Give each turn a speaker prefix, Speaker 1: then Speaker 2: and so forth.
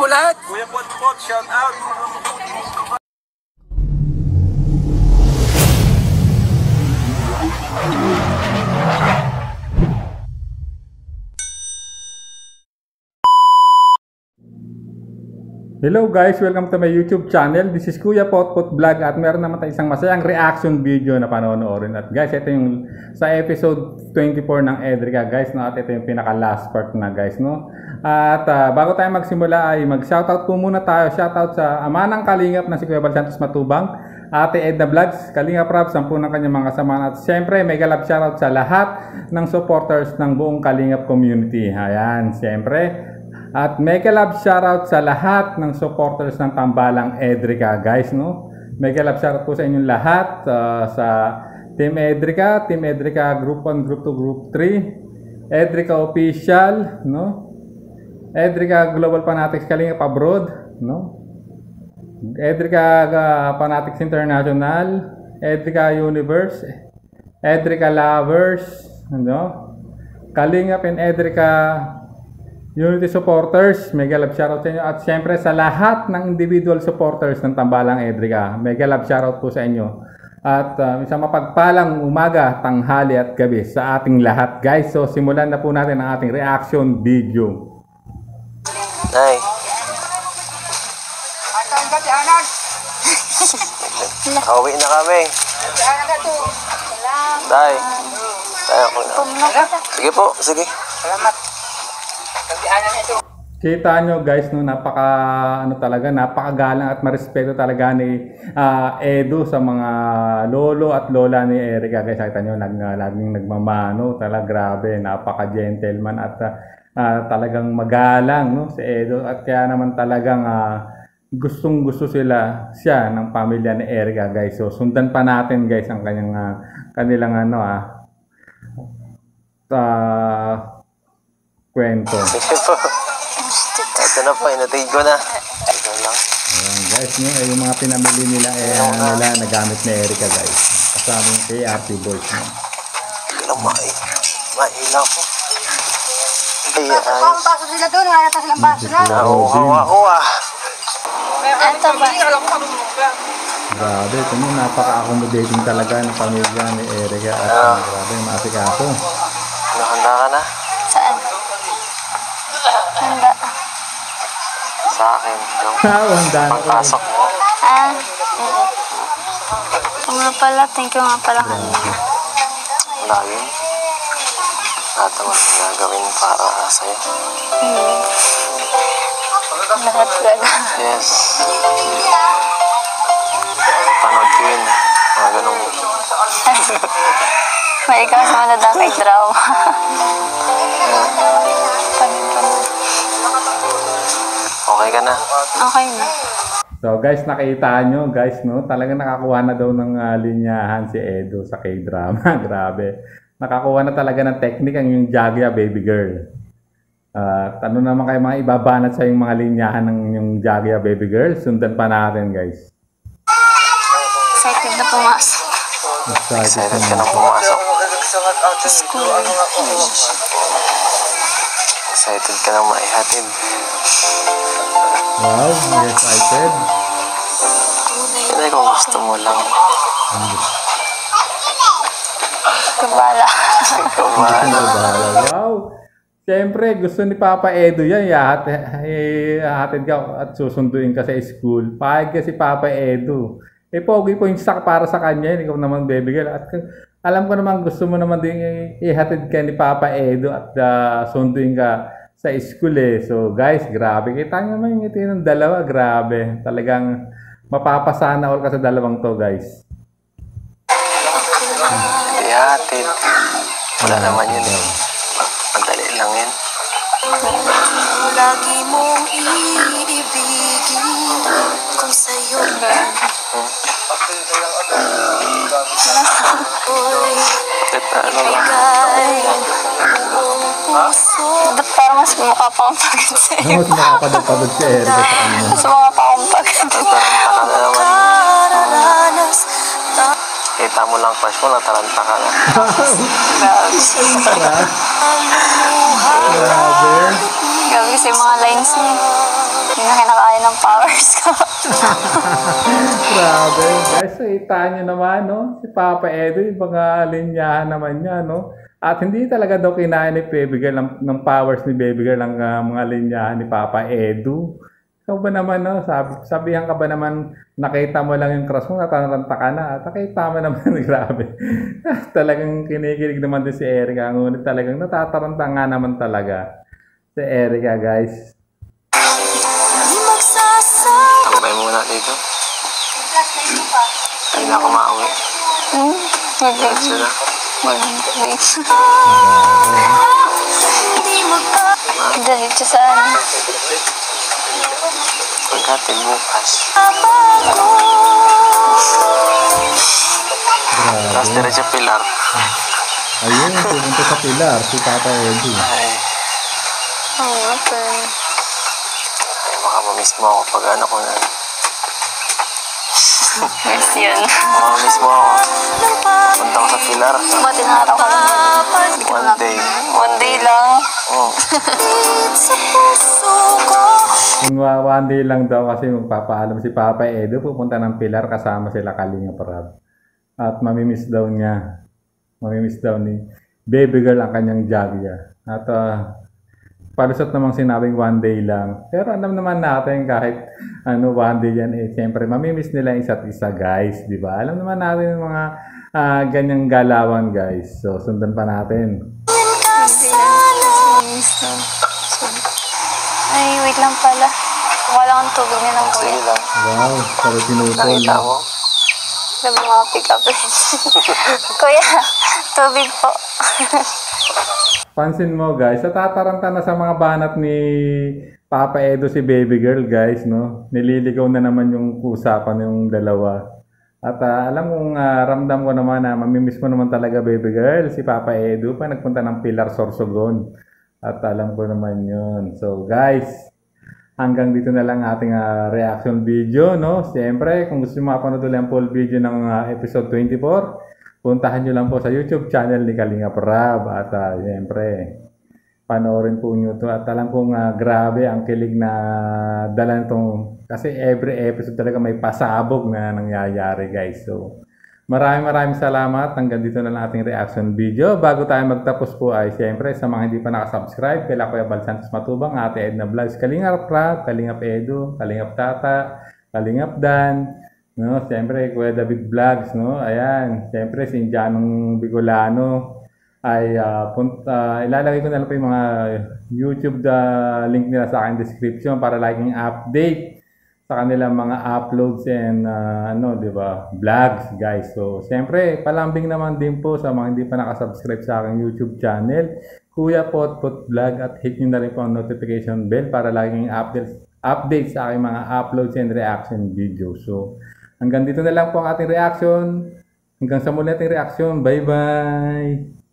Speaker 1: po lahat.
Speaker 2: Kuya Potpot, shout out.
Speaker 3: Hello guys, welcome to my YouTube channel. This is Kuya Potpot Vlog at meron naman tayong isang masayang reaction video na panonoorin. At guys, ito yung sa episode 24 ng Edrica guys, no? At ito yung pinaka last part na guys, no? At bago tayo magsimula ay mag-shoutout po muna tayo. Shoutout sa ama ng Kalingap na si Kuya Bal Santos Matubang, Ate Edna Vlogs, Kalingap Rap, 10 ng kanyang mga kasama. At syempre, mega love shoutout sa lahat ng supporters ng buong Kalingap community. Ayan, syempre. At mega love shoutout sa lahat ng supporters ng Tambalang Edrica guys, no? Mega love shoutout po sa inyong lahat, sa Team Edrica Group 1, Group 2, Group 3, Edrica Official, no? Edrica Global Fanatics Kalingap Abroad, no? Edrica Fanatics International, Edrica Universe, Edrica Lovers, no? Kalingap and Edrica Unity supporters, mega love shoutout sa inyo. At syempre sa lahat ng individual supporters ng Tambalang Edrica, mega love shoutout po sa inyo. At isang mapagpalang umaga, tanghali at gabi sa ating lahat guys. So simulan na po natin ang ating reaction video.
Speaker 1: Nay. Pauwi na kami. Tay. Tayo ko na. Sige po, sige. Salamat.
Speaker 3: Kita nyo guys, no, napakagalang at marespeto talaga ni Edu sa mga lolo at lola ni Erica guys. Kita nyo, laging nagmamano, talaga grabe, napaka-gentleman at talagang magalang, no, si Edu. At kaya naman talagang gustong-gusto siya ng pamilya ni Erica guys. So sundan pa natin guys ang kanilang kwento.
Speaker 1: Ito na po, inatid ko na. Ito lang.
Speaker 3: Ayan guys, no, yung mga pinamili nila nagamit ni Erica guys. Kasama yung KRT boys. No?
Speaker 1: Kailang mailaw po. Ay,
Speaker 4: ang baso sila doon, wala na silang baso na.
Speaker 1: Ako
Speaker 4: Ito ba?
Speaker 3: Grabe, ito mo, napaka-accommodating talaga ng pamilya ni Erica. At grabe, maasikaso.
Speaker 1: Nakanda ka na?
Speaker 4: Saan? Handa.
Speaker 1: Sa akin.
Speaker 3: Handa na.
Speaker 1: Pagpasok mo.
Speaker 4: Ito nga pala, thank you nga pala kanina.
Speaker 1: Ang dami. Lahat naman gagawin para sa'yo.
Speaker 4: Lahat gala.
Speaker 1: Yes. Panood ko yun. Mga ganun.
Speaker 4: May ikaw sa madadakay drama.
Speaker 1: Okay ka na?
Speaker 4: Okay na.
Speaker 3: So guys, nakita nyo guys, no, talagang nakakuha na daw ng linyahan si Edu sa K-drama. Grabe. Nakakuha na talaga ng technique ang yung Jagya baby girl. Ano naman kayo mga ibabanat sa yung mga linyahan ng yung Jagya baby girl? Sundan pa natin guys.
Speaker 4: Excited na pumasok.
Speaker 1: Excited ka na pumasok?
Speaker 4: Sa school.
Speaker 1: Excited ka na maihatid?
Speaker 3: Wow, excited.
Speaker 1: Hindi kung gusto mo lang.
Speaker 4: Kabala.
Speaker 3: Wow. Siyempre, gusto ni Papa Edu yan. Ihatid ka at susunduin ka sa school. Pahig ka si Papa Edu. Pogi po yung sak para sa kanya. Ikaw naman, baby girl. At alam ko naman, gusto mo naman din ihatid ka ni Papa Edu at sunduin ka sa school eh. So guys, grabe. Kita nyo naman yung ngiti ng dalawa. Grabe. Talagang mapapasana all ka sa dalawang to guys.
Speaker 1: Ihatid. Wala naman yun eh. Madali lang yun.
Speaker 5: Lagi mong iibigin kung sa'yo ba ibigay buong puso.
Speaker 4: Ba't parang mas mukha pa akong pagod sa'yo?
Speaker 3: Mas makapadagpagod si Erica sa kanya.
Speaker 4: Mas mukha pa akong pagod.
Speaker 5: Kararanas na
Speaker 1: Kita mo lang crush mo, nataranta ka na.
Speaker 3: Grabe.
Speaker 4: Grabe kasi yung mga lines niya. Hindi na kinakaya ng powers ko.
Speaker 3: Grabe, guys. So, itaan nyo naman, no? Si Papa Edo, yung mga linyahan naman niya, no? At hindi talaga daw kinaya ni Baby Girl ng powers ni Baby Girl ang mga linyahan ni Papa Edo. Ikaw ba naman, no? Sabihan ka ba naman, nakita mo lang yung crush mo, nataranta ka na. At nakita mo naman, grabe. Talagang kinikilig naman din si Erica. Ngunit talagang natataranta nga naman talaga si Erica, guys.
Speaker 5: Di magsasabi
Speaker 1: Tambay muna dito. Hindi na ako mauwi. Diretso na.
Speaker 5: Di magka
Speaker 4: Diretso saan?
Speaker 1: Pagkatin bukas.
Speaker 5: bago.
Speaker 1: Tapos diretso Pilar.
Speaker 3: Ayun, pumunta sa Pilar, si Papa Edo.
Speaker 1: Ay,
Speaker 4: Oo, okay.
Speaker 1: ay baka mamiss mo ako pag ano ko na.
Speaker 4: Yes, yun.
Speaker 1: Mamiss mo ako. Punta ko sa Pilar.
Speaker 4: Buti na ako
Speaker 1: One day.
Speaker 4: One day lang.
Speaker 1: Oh.
Speaker 5: Sa puso ko.
Speaker 3: Kung one day lang daw kasi magpapaalam si Papa Edo, pupunta ng Pilar kasama sila Kalinga Prab. At mamimiss daw niya. Mamimiss daw ni Baby Girl ang kanyang Jaguar. At palusot namang sinabing one day lang. Pero alam naman natin kahit one day yan, siyempre mamimiss nila isa't isa, guys. Di ba? Alam naman natin yung mga ganyang galawan, guys. So, sundan pa natin.
Speaker 4: Ay, wait lang pala. Wala akong tubig na ng
Speaker 1: Sige
Speaker 4: kuya.
Speaker 1: lang.
Speaker 3: Wow, pero tinutol.
Speaker 1: Nakita mo?
Speaker 4: Sabi mga pick up lines. Kuya, tubig po.
Speaker 3: Pansin mo, guys, natataranta na sa mga banat ni Papa Edo si Baby Girl, guys, no? Nililigaw na naman yung usapan yung dalawa. At alam kong ramdam ko naman na mamimiss mo naman talaga, Baby Girl, si Papa Edo pa nagpunta ng Pilar Sorsogon. At alam ko naman yun. So, guys, hanggang dito na lang ating reaction video, no? Siyempre, kung gusto nyo mapanood ulit ang full video ng episode 24, puntahan nyo lang po sa YouTube channel ni Kalinga Prab. At siyempre, panoorin po nyo to. At alam kong grabe ang kilig na dala nitong, kasi every episode talaga may pasabog na nangyayari, guys. So, maraming salamat. Hanggang dito na lang ating reaction video. Bago tayo magtapos po ay siyempre sa mga hindi pa nakasubscribe, kay Kuya Bal Santos Matubang, Ate Edna Vlogs, Kalingap Prab, Kalingap Edo, Kalingap Tata, Kalingap Dan, no? Siyempre Kuya David Vlogs, no? Ayan, siyempre si Indianong Bicolano ay ilalagay ko na lang po yung mga YouTube link nila sa aking description para laging update sa kanilang mga uploads and di ba, vlogs, guys. So, siyempre, palambing naman din po sa mga hindi pa nakasubscribe sa aking YouTube channel, Kuya Potpot Vlog, at hit nyo na rin po ang notification bell para laging update sa aking mga uploads and reaction videos. So, hanggang dito na lang po ang ating reaction. Hanggang sa muli ating reaction. Bye-bye!